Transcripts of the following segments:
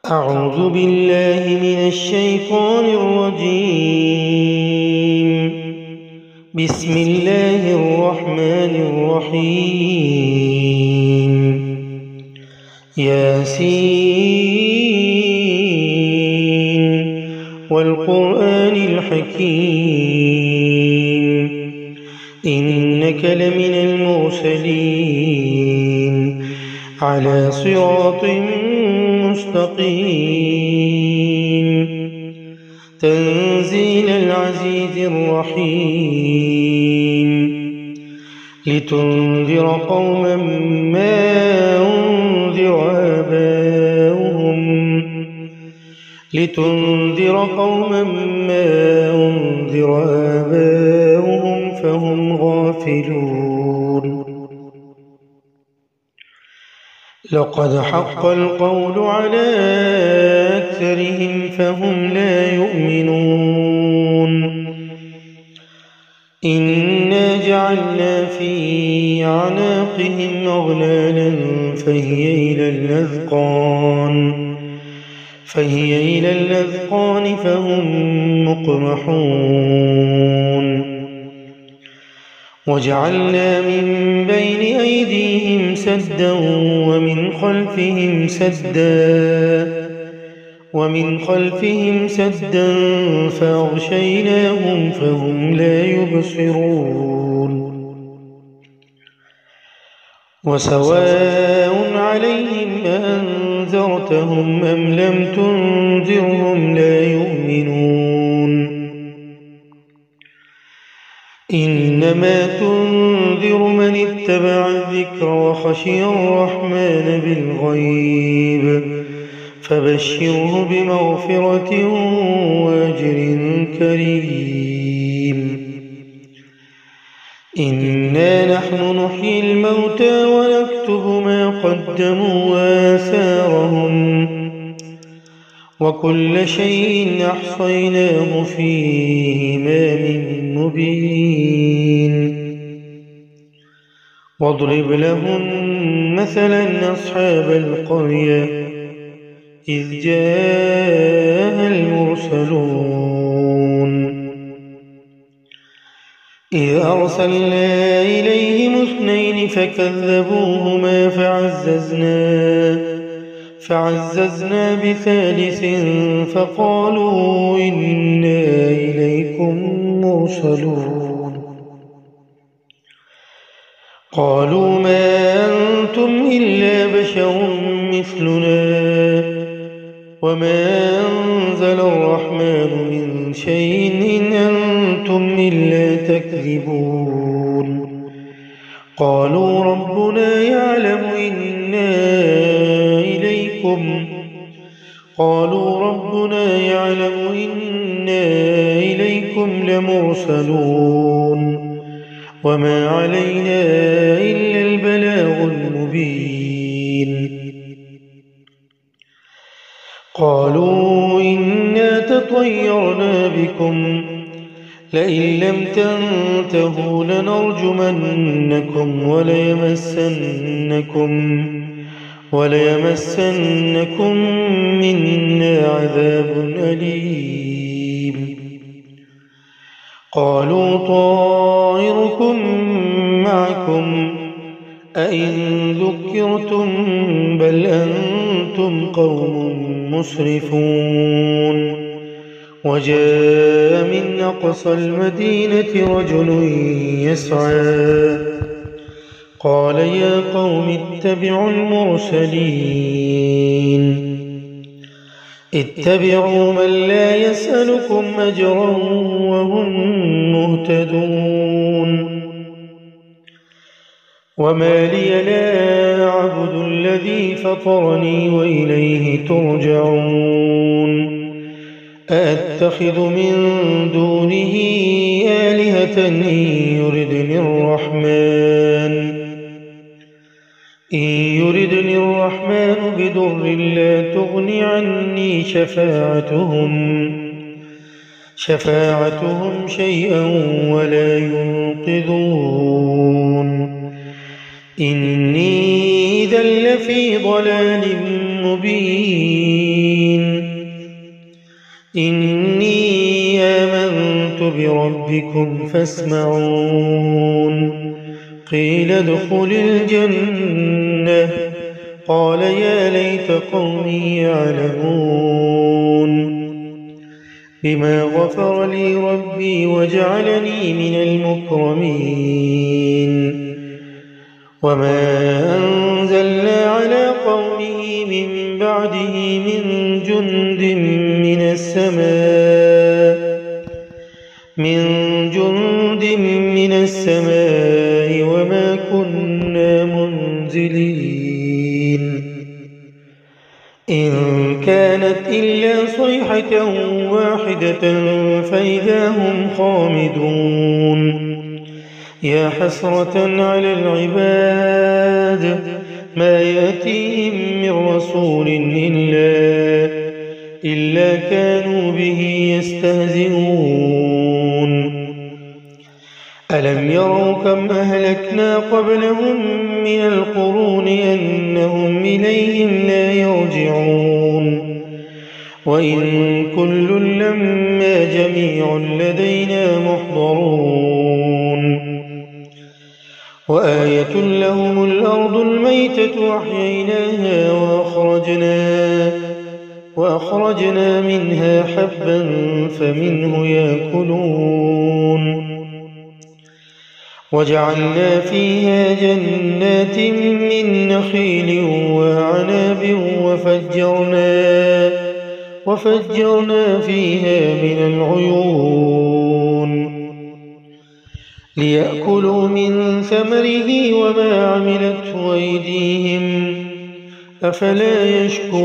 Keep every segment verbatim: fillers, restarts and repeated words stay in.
أعوذ بالله من الشيطان الرجيم. بسم الله الرحمن الرحيم. ياسين والقرآن الحكيم إنك لمن المرسلين على صراط مستقيم تنزيل العزيز الرحيم لتنذر قوما ما أنذر آباؤهم لتنذر قوما ما أنذر آباؤهم فهم غافلون. لقد حق القول على أكثرهم فهم لا يؤمنون. إنا جعلنا في أعناقهم أغلالا فهي إلى الأذقان فهي إلى الأذقان فهم مقمحون. وجعلنا من بين أيديهم سدا ومن خلفهم سدا ومن خلفهم سدا فأغشيناهم فهم لا يبصرون. وسواء عليهم أأنذرتهم أم لم تنذرهم لا يؤمنون. إنما تنذر من اتبع الذكر وخشي الرحمن بالغيب فبشره بمغفرة وأجر كريم. إنا نحن نحيي الموتى ونكتب ما قدموا وآثارهم وكل شيء أحصيناه في إمام مبين. واضرب لهم مثلا أصحاب القرية إذ جاء المرسلون إذ أرسلنا إليهم اثنين فكذبوهما فعززنا فعززنا بثالث فقالوا إنا إليكم مرسلون. قالوا ما أنتم إلا بشر مثلنا وما أنزل الرحمن من شيء إن أنتم إلا تكذبون. قالوا ربنا يعلم إنا إليكم قالوا ربنا يعلم إنا إليكم لمرسلون وما علينا إلا البلاغ المبين. قالوا إنا تطيرنا بكم لئن لم تنتهوا لنرجمنكم وليمسنكم وليمسنكم منا عذاب أليم. قالوا طائركم معكم أئن ذكرتم بل أنتم قوم مسرفون. وجاء من أقصى المدينة رجل يسعى قال يا قوم اتبعوا المرسلين اتبعوا من لا يسألكم أجرا وهم مهتدون. وما لي لا أعبد الذي فطرني وإليه ترجعون. أأتخذ من دونه آلهة إن يردني الرحمن إن يردني الرحمن بضر لا تغن عني شفاعتهم شفاعتهم شيئا ولا ينقذون. إني إذا لفي ضلال مبين إني آمنت بربكم فاسمعون قيل ادخل الجنة قال يا ليت قومي يعلمون بما غفر لي ربي وجعلني من المكرمين وما أنزلنا على قومه من بعده من جند من السماء من جند من السماء وما كنا منزلين إن كانت إلا صيحة واحدة فإذا هم خامدون يا حسرة على العباد ما يأتيهم من رسول إلا, إلا كانوا به يستهزئون ألم يروا كم أهلكنا قبلهم من القرون أنهم إليهم لا يرجعون وإن كل لما جميع لدينا محضرون وآية لهم الأرض الميتة أحييناها وأخرجنا, وأخرجنا منها حبا فمنه يأكلون وجعلنا فيها جنات من نخيل وعناب وفجرنا, وفجرنا فيها من العيون ليأكلوا من ثمره وما عملته أيديهم أفلا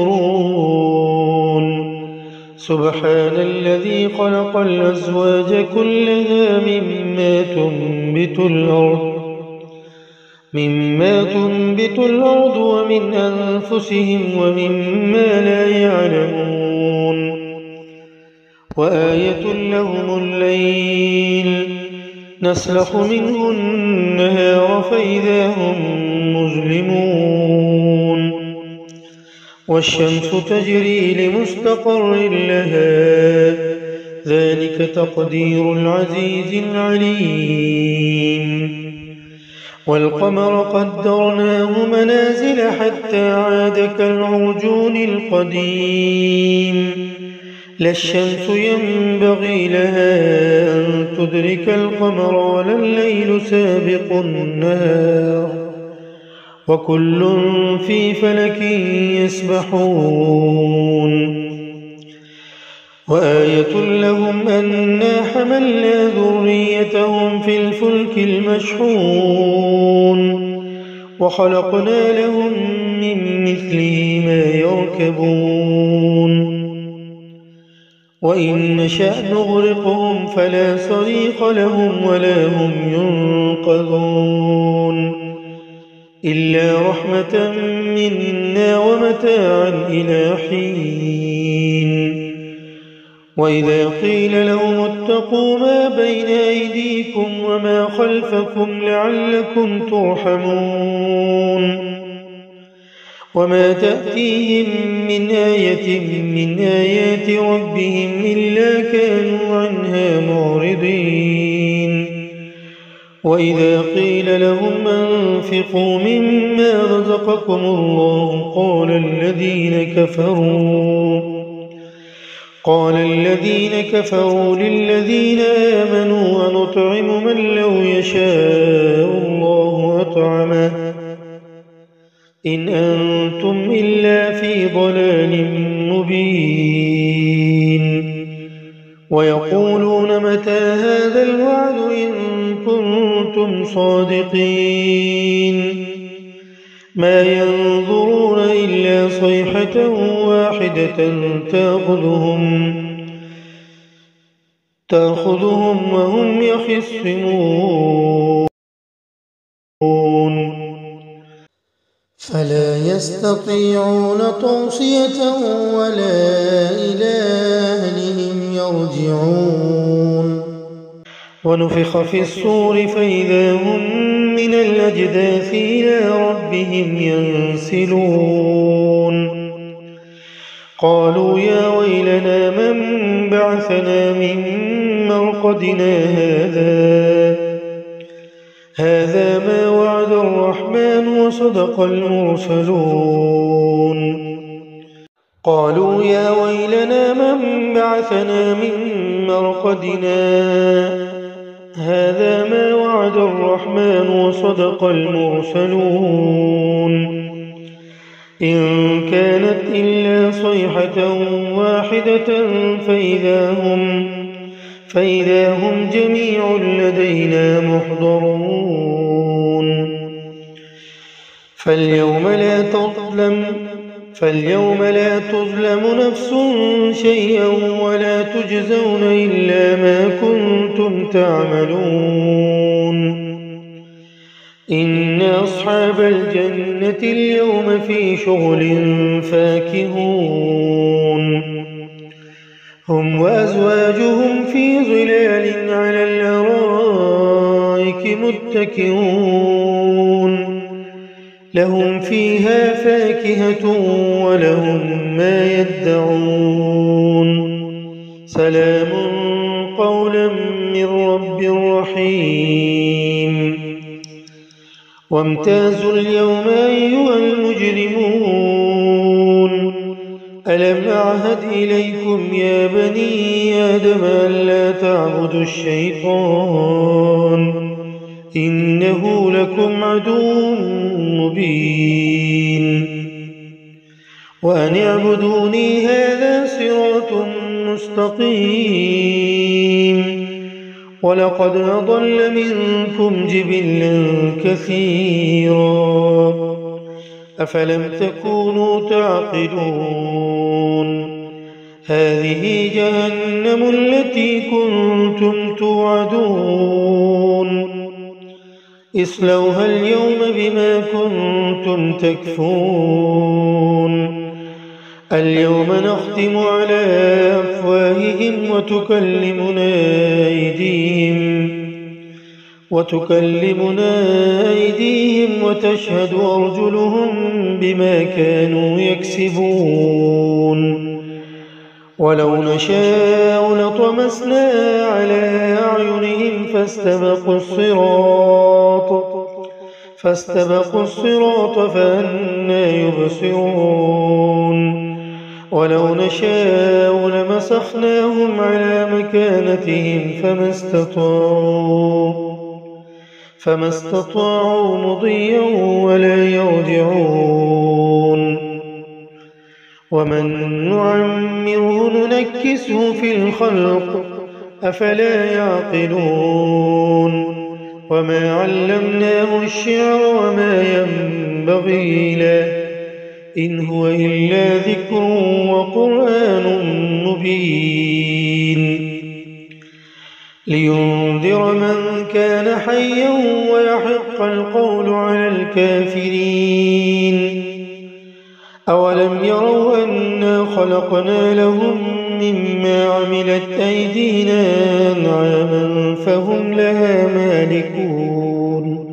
يشكرون سبحان الذي خلق الأزواج كلها مما تنبت الأرض مما تنبت الأرض ومن أنفسهم ومما لا يعلمون وآية لهم الليل نسلخ منه النهار فإذا هم مظلمون والشمس تجري لمستقر لها ذلك تقدير العزيز العليم والقمر قدرناه منازل حتى عاد كالعرجون القديم لا الشمس ينبغي لها أن تدرك القمر ولا الليل سابق النهار وكل في فلك يسبحون وآية لهم أنا حملنا ذريتهم في الفلك المشحون وخلقنا لهم من مثله ما يركبون وإن نشأ نغرقهم فلا صريخ لهم ولا هم ينقذون إلا رحمة منا ومتاعا إلى حين وإذا قيل لهم اتقوا ما بين أيديكم وما خلفكم لعلكم ترحمون وما تأتيهم من آية من آيات ربهم إلا كانوا عنها معرضين وإذا قيل لهم أنفقوا مما رزقكم الله قال الذين كفروا قال الذين كفروا للذين آمنوا ونطعم من لو يشاء الله أطعمه إن أنتم إلا في ضلال مبين ويقولون متى هذا الوعد إن كنتم صادقين ما ينظرون إلا صيحة واحدة تأخذهم تأخذهم وهم يخصمون فلا يستطيعون توصية ولا إلى أهلهم يرجعون ونفخ في الصور فإذا هم من الأجداث إلى ربهم ينسلون قالوا يا ويلنا من بعثنا من مرقدنا هذا هذا ما وعد الرحمن وصدق المرسلون قالوا يا ويلنا من بعثنا من مرقدنا هذا ما وعد الرحمن وصدق المرسلون إن كانت إلا صيحة واحدة فإذا هم فإذا هم جميع لدينا محضرون فاليوم لا تظلم فاليوم لا تظلم نفس شيئا ولا تجزون إلا ما كنتم تعملون إن أصحاب الجنة اليوم في شغل فاكهون هم وأزواجهم في ظلال على الأرائك متكئون لهم فيها فاكهة ولهم ما يدعون سلام قولا من رب رحيم وامتازوا اليوم أيها المجرمون ألم أعهد إليكم يا بني آدم ألا تعبدوا الشيطان إنه لكم عدو مبين وأن اعبدوني هذا صراط مستقيم ولقد أضل منكم جبلا كثيرا أفلم تكونوا تعقلون هذه جهنم التي كنتم توعدون اصلوها اليوم بما كنتم تكفرون اليوم نختم على أفواههم وتكلمنا أيديهم وتكلمنا أيديهم وتشهد أرجلهم بما كانوا يكسبون ولو نشاء لطمسنا على أعينهم فاستبقوا الصراط فاستبقوا الصراط فأنى يبصرون ولو نشاء لمسخناهم على مكانتهم فما استطاعوا فما استطاعوا مضيا ولا يرجعون ومن نعمره ننكسه في الخلق أفلا يعقلون وما علمناه الشعر وما ينبغي له إن هو إلا ذكر وقرآن مبين لينذر من كان حيا ويحق القول على الكافرين أولم يروا أنا خلقنا لهم مما عملت أيدينا أنعاما فهم لها مالكون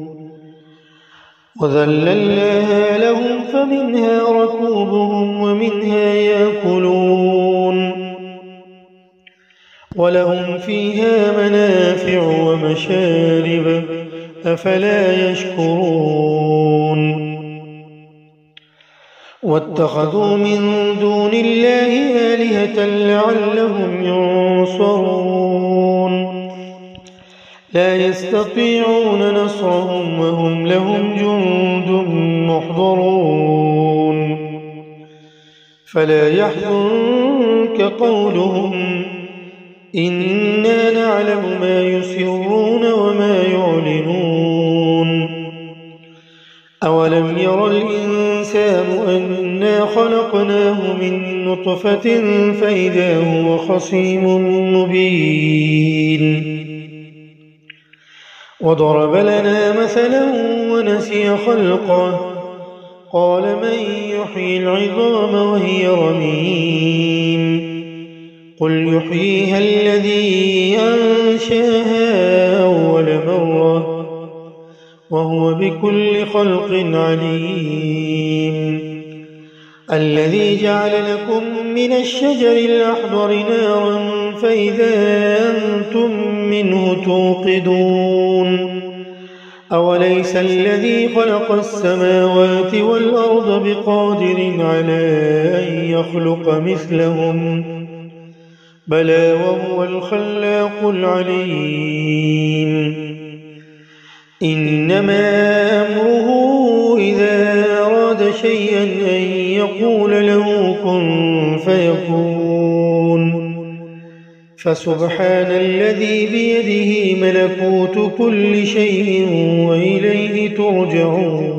وذللناها لهم فمنها ركوبهم ومنها يأكلون ولهم فيها منافع ومشارب أفلا يشكرون واتخذوا من دون الله آلهة لعلهم ينصرون لا يستطيعون نصرهم وهم لهم جند محضرون فلا يحزنك قولهم إنا نعلم ما يسرون وما يعلنون أولم ير الإنسان أنا خلقناه من نطفة فإذا هو خصيم مبين وضرب لنا مثلا ونسي خلقه قال من يحيي العظام وهي رميم قل يحييها الذي أنشاها أول مرة وهو بكل خلق عليم الذي جعل لكم من الشجر الأخضر نارا فإذا أنتم منه توقدون أوليس الذي خلق السماوات والأرض بقادر على أن يخلق مثلهم بلى وهو الخلاق العليم إنما أمره إذا أراد شيئا أن يقول له كن فيكون فسبحان الذي بيده ملكوت كل شيء وإليه ترجعون